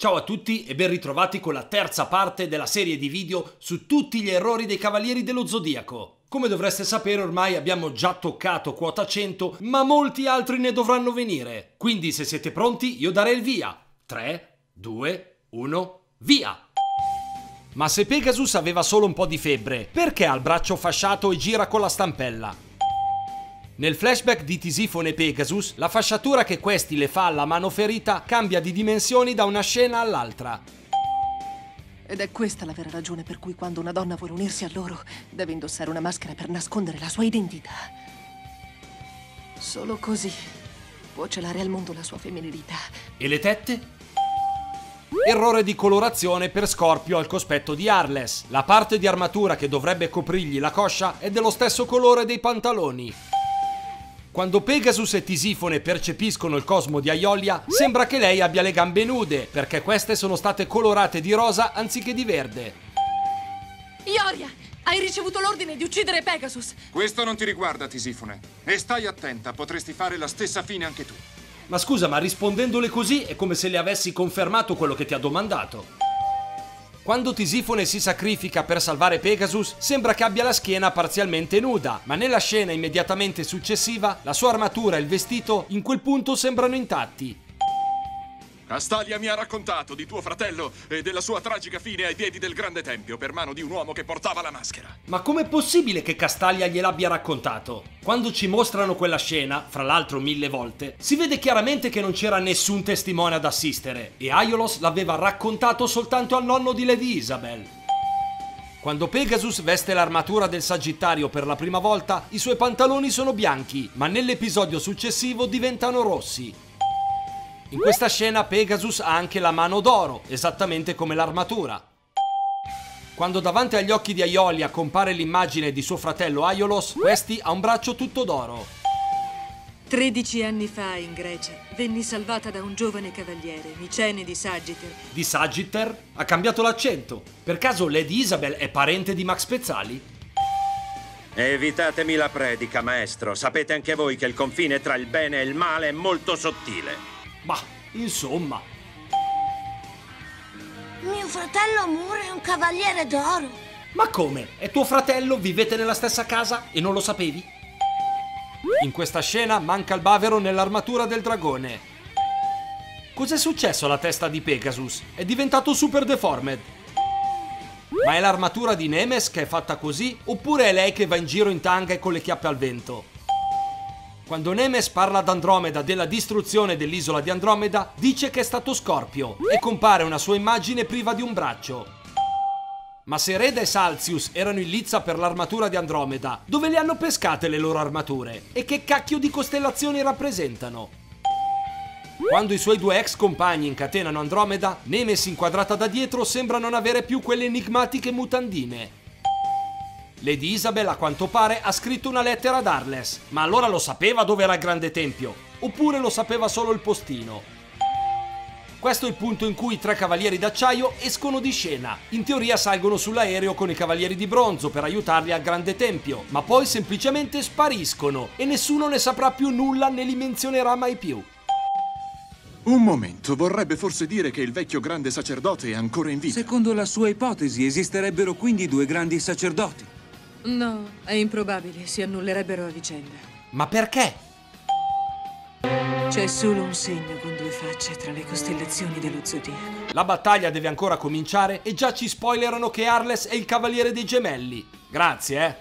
Ciao a tutti e ben ritrovati con la terza parte della serie di video su tutti gli errori dei Cavalieri dello Zodiaco. Come dovreste sapere ormai abbiamo già toccato quota 100, ma molti altri ne dovranno venire. Quindi se siete pronti io darei il via. 3, 2, 1, via! Ma se Pegasus aveva solo un po' di febbre, perché ha il braccio fasciato e gira con la stampella? Nel flashback di Tisifone e Pegasus, la fasciatura che questi le fa alla mano ferita cambia di dimensioni da una scena all'altra. Ed è questa la vera ragione per cui quando una donna vuole unirsi a loro, deve indossare una maschera per nascondere la sua identità. Solo così può celare al mondo la sua femminilità. E le tette? Errore di colorazione per Scorpio al cospetto di Arles. La parte di armatura che dovrebbe coprirgli la coscia è dello stesso colore dei pantaloni. Quando Pegasus e Tisifone percepiscono il cosmo di Aiolia, sembra che lei abbia le gambe nude, perché queste sono state colorate di rosa anziché di verde. Ioria, hai ricevuto l'ordine di uccidere Pegasus! Questo non ti riguarda, Tisifone. E stai attenta, potresti fare la stessa fine anche tu. Ma scusa, ma rispondendole così è come se le avessi confermato quello che ti ha domandato. Quando Tisifone si sacrifica per salvare Pegasus, sembra che abbia la schiena parzialmente nuda, ma nella scena immediatamente successiva, la sua armatura e il vestito in quel punto sembrano intatti. Castalia mi ha raccontato di tuo fratello e della sua tragica fine ai piedi del grande tempio per mano di un uomo che portava la maschera. Ma com'è possibile che Castalia gliel'abbia raccontato? Quando ci mostrano quella scena, fra l'altro 1000 volte, si vede chiaramente che non c'era nessun testimone ad assistere e Aiolos l'aveva raccontato soltanto al nonno di Lady Isabel. Quando Pegasus veste l'armatura del Sagittario per la prima volta, i suoi pantaloni sono bianchi, ma nell'episodio successivo diventano rossi. In questa scena Pegasus ha anche la mano d'oro, esattamente come l'armatura. Quando davanti agli occhi di Aiolia compare l'immagine di suo fratello Aiolos, questi ha un braccio tutto d'oro. 13 anni fa in Grecia venni salvata da un giovane cavaliere, Micene di Sagitter. Di Sagitter? Ha cambiato l'accento. Per caso Lady Isabel è parente di Max Pezzali? Evitatemi la predica, maestro. Sapete anche voi che il confine tra il bene e il male è molto sottile. Bah, insomma. Mio fratello Amore è un cavaliere d'oro. Ma come? È tuo fratello? Vivete nella stessa casa e non lo sapevi? In questa scena manca il bavero nell'armatura del dragone. Cos'è successo alla testa di Pegasus? È diventato super deformed. Ma è l'armatura di Nemes che è fatta così? Oppure è lei che va in giro in tanga e con le chiappe al vento? Quando Nemes parla ad Andromeda della distruzione dell'isola di Andromeda, dice che è stato Scorpio e compare una sua immagine priva di un braccio. Ma se Reda e Salzius erano in lizza per l'armatura di Andromeda, dove le hanno pescate le loro armature? E che cacchio di costellazioni rappresentano? Quando i suoi due ex compagni incatenano Andromeda, Nemes inquadrata da dietro sembra non avere più quelle enigmatiche mutandine. Lady Isabel, a quanto pare, ha scritto una lettera ad Arles, ma allora lo sapeva dove era il grande tempio? Oppure lo sapeva solo il postino? Questo è il punto in cui i tre cavalieri d'acciaio escono di scena. In teoria salgono sull'aereo con i cavalieri di bronzo per aiutarli al grande tempio, ma poi semplicemente spariscono e nessuno ne saprà più nulla né li menzionerà mai più. Un momento, vorrebbe forse dire che il vecchio grande sacerdote è ancora in vita? Secondo la sua ipotesi, esisterebbero quindi due grandi sacerdoti? No, è improbabile, si annullerebbero a vicenda. Ma perché? C'è solo un segno con due facce tra le costellazioni dello zodiaco. La battaglia deve ancora cominciare e già ci spoilerano che Arles è il cavaliere dei gemelli. Grazie,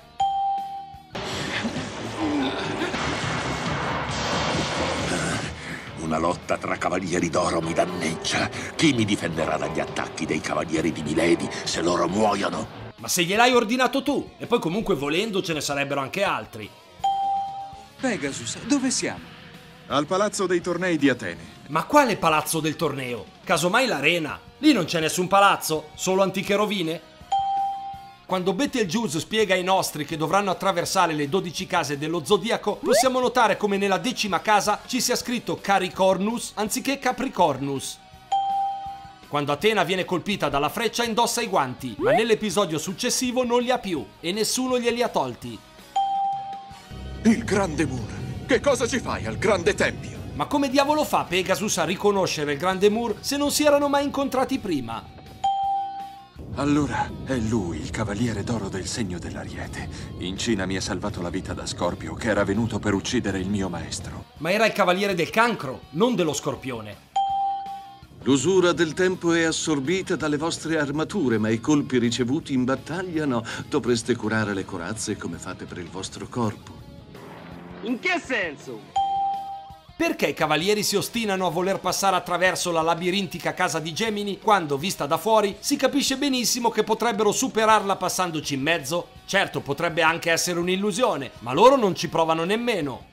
Una lotta tra cavalieri d'oro mi danneggia. Chi mi difenderà dagli attacchi dei cavalieri di Milady se loro muoiono? Ma se gliel'hai ordinato tu, e poi comunque volendo ce ne sarebbero anche altri. Pegasus, dove siamo? Al palazzo dei tornei di Atene. Ma quale palazzo del torneo? Casomai l'arena. Lì non c'è nessun palazzo, solo antiche rovine. Quando Betelgeuse spiega ai nostri che dovranno attraversare le 12 case dello zodiaco, possiamo notare come nella 10ª casa ci sia scritto Caricornus anziché Capricornus. Quando Atena viene colpita dalla freccia indossa i guanti, ma nell'episodio successivo non li ha più e nessuno glieli ha tolti. Il grande Moon. Che cosa ci fai al grande tempio? Ma come diavolo fa Pegasus a riconoscere il grande Moore se non si erano mai incontrati prima? Allora, è lui, il Cavaliere d'Oro del Segno dell'Ariete. In Cina mi ha salvato la vita da Scorpio, che era venuto per uccidere il mio maestro. Ma era il Cavaliere del Cancro, non dello Scorpione. L'usura del tempo è assorbita dalle vostre armature, ma i colpi ricevuti in battaglia no. Dovreste curare le corazze come fate per il vostro corpo. In che senso? Perché i cavalieri si ostinano a voler passare attraverso la labirintica casa di Gemini quando, vista da fuori, si capisce benissimo che potrebbero superarla passandoci in mezzo? Certo, potrebbe anche essere un'illusione, ma loro non ci provano nemmeno.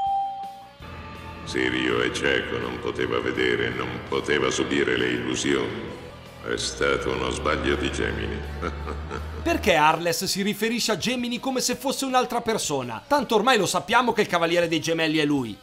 Sirio è cieco, non poteva vedere, non poteva subire le illusioni. È stato uno sbaglio di Gemini. Perché Arles si riferisce a Gemini come se fosse un'altra persona? Tanto ormai lo sappiamo che il Cavaliere dei Gemelli è lui.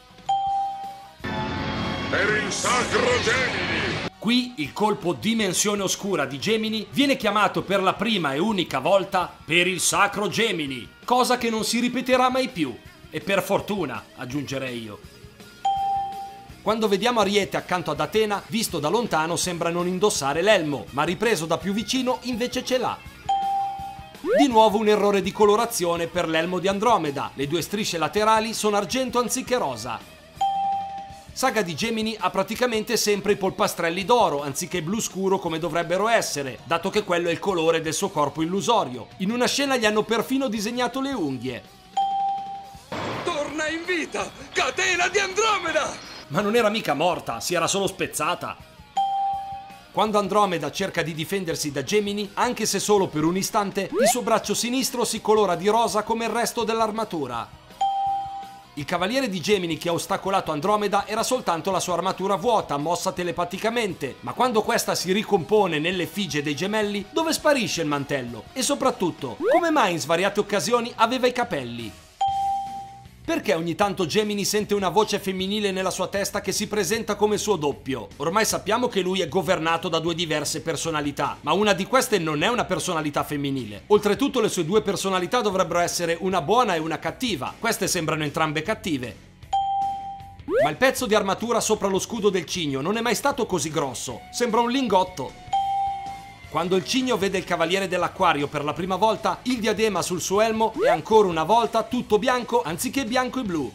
Per il Sacro Gemini! Qui il colpo Dimensione Oscura di Gemini viene chiamato per la prima e unica volta per il Sacro Gemini, cosa che non si ripeterà mai più. E per fortuna, aggiungerei io. Quando vediamo Ariete accanto ad Atena, visto da lontano sembra non indossare l'elmo, ma ripreso da più vicino invece ce l'ha. Di nuovo un errore di colorazione per l'elmo di Andromeda, le due strisce laterali sono argento anziché rosa. Saga di Gemini ha praticamente sempre i polpastrelli d'oro, anziché blu scuro come dovrebbero essere, dato che quello è il colore del suo corpo illusorio. In una scena gli hanno perfino disegnato le unghie. Torna in vita! Catena di Andromeda! Ma non era mica morta, si era solo spezzata. Quando Andromeda cerca di difendersi da Gemini, anche se solo per un istante, il suo braccio sinistro si colora di rosa come il resto dell'armatura. Il Cavaliere di Gemini che ha ostacolato Andromeda era soltanto la sua armatura vuota, mossa telepaticamente, ma quando questa si ricompone nell'effigie dei gemelli, dove sparisce il mantello? E soprattutto, come mai in svariate occasioni aveva i capelli? Perché ogni tanto Gemini sente una voce femminile nella sua testa che si presenta come suo doppio? Ormai sappiamo che lui è governato da due diverse personalità, ma una di queste non è una personalità femminile. Oltretutto le sue due personalità dovrebbero essere una buona e una cattiva. Queste sembrano entrambe cattive. Ma il pezzo di armatura sopra lo scudo del cigno non è mai stato così grosso. Sembra un lingotto. Quando il cigno vede il Cavaliere dell'Acquario per la prima volta, il diadema sul suo elmo è ancora una volta tutto bianco anziché bianco e blu.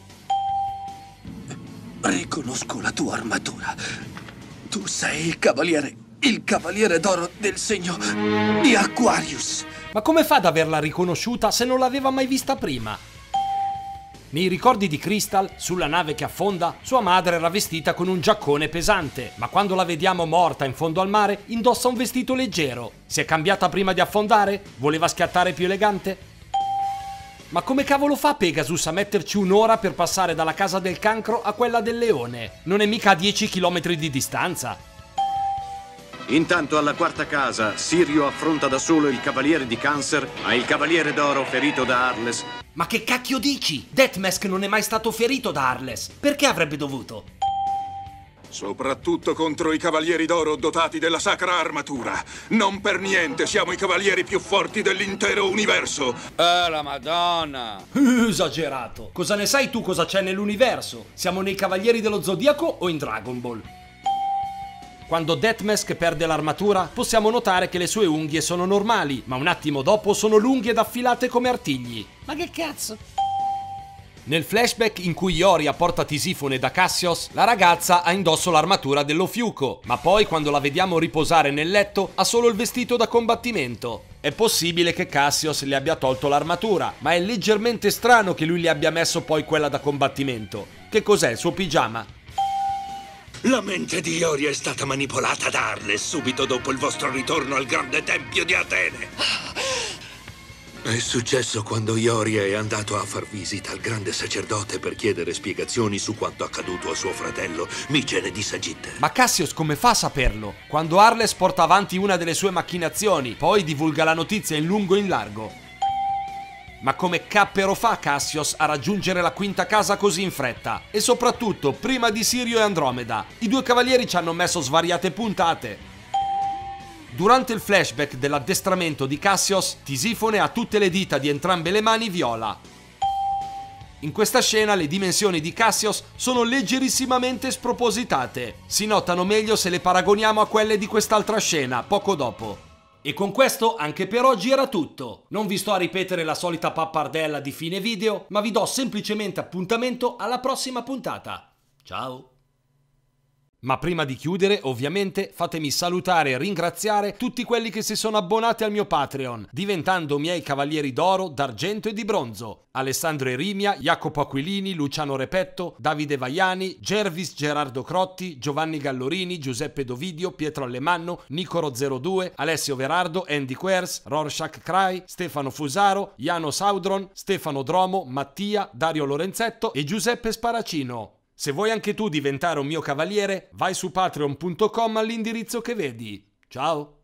Riconosco la tua armatura. Tu sei il Cavaliere d'Oro del Segno di Aquarius. Ma come fa ad averla riconosciuta se non l'aveva mai vista prima? Nei ricordi di Crystal, sulla nave che affonda, sua madre era vestita con un giaccone pesante, ma quando la vediamo morta in fondo al mare, indossa un vestito leggero. Si è cambiata prima di affondare? Voleva schiattare più elegante? Ma come cavolo fa Pegasus a metterci un'ora per passare dalla casa del Cancro a quella del Leone? Non è mica a 10 km di distanza. Intanto alla quarta casa, Sirio affronta da solo il Cavaliere di Cancer, ma il Cavaliere d'Oro ferito da Arles. Ma che cacchio dici? Deathmask non è mai stato ferito da Arles. Perché avrebbe dovuto? Soprattutto contro i Cavalieri d'Oro dotati della sacra armatura. Non per niente siamo i cavalieri più forti dell'intero universo. La Madonna! Esagerato. Cosa ne sai tu cosa c'è nell'universo? Siamo nei Cavalieri dello Zodiaco o in Dragon Ball? Quando Deathmask perde l'armatura, possiamo notare che le sue unghie sono normali, ma un attimo dopo sono lunghe ed affilate come artigli. Ma che cazzo? Nel flashback in cui Ioria porta Tisifone da Cassios, la ragazza ha indosso l'armatura dell'Ofiuco, ma poi quando la vediamo riposare nel letto ha solo il vestito da combattimento. È possibile che Cassios le abbia tolto l'armatura, ma è leggermente strano che lui le abbia messo poi quella da combattimento. Che cos'è, il suo pigiama? La mente di Ioria è stata manipolata da Arles subito dopo il vostro ritorno al grande tempio di Atene. È successo quando Ioria è andato a far visita al grande sacerdote per chiedere spiegazioni su quanto accaduto a suo fratello Micene di Sagitta. Ma Cassios come fa a saperlo? Quando Arles porta avanti una delle sue macchinazioni, poi divulga la notizia in lungo e in largo. Ma come cappero fa Cassios a raggiungere la quinta casa così in fretta? E soprattutto, prima di Sirio e Andromeda. I due cavalieri ci hanno messo svariate puntate. Durante il flashback dell'addestramento di Cassios, Tisifone ha tutte le dita di entrambe le mani viola. In questa scena le dimensioni di Cassios sono leggerissimamente spropositate. Si notano meglio se le paragoniamo a quelle di quest'altra scena, poco dopo. E con questo anche per oggi era tutto. Non vi sto a ripetere la solita pappardella di fine video, ma vi do semplicemente appuntamento alla prossima puntata. Ciao! Ma prima di chiudere, ovviamente, fatemi salutare e ringraziare tutti quelli che si sono abbonati al mio Patreon, diventando miei cavalieri d'oro, d'argento e di bronzo. Alessandro Erimia, Jacopo Aquilini, Luciano Repetto, Davide Vaiani, Gervis Gerardo Crotti, Giovanni Gallorini, Giuseppe Dovidio, Pietro Allemanno, Nicoro02, Alessio Verardo, Andy Quers, Rorschach Cry, Stefano Fusaro, Jano Saudron, Stefano Dromo, Mattia, Dario Lorenzetto e Giuseppe Sparacino. Se vuoi anche tu diventare un mio cavaliere, vai su patreon.com all'indirizzo che vedi. Ciao!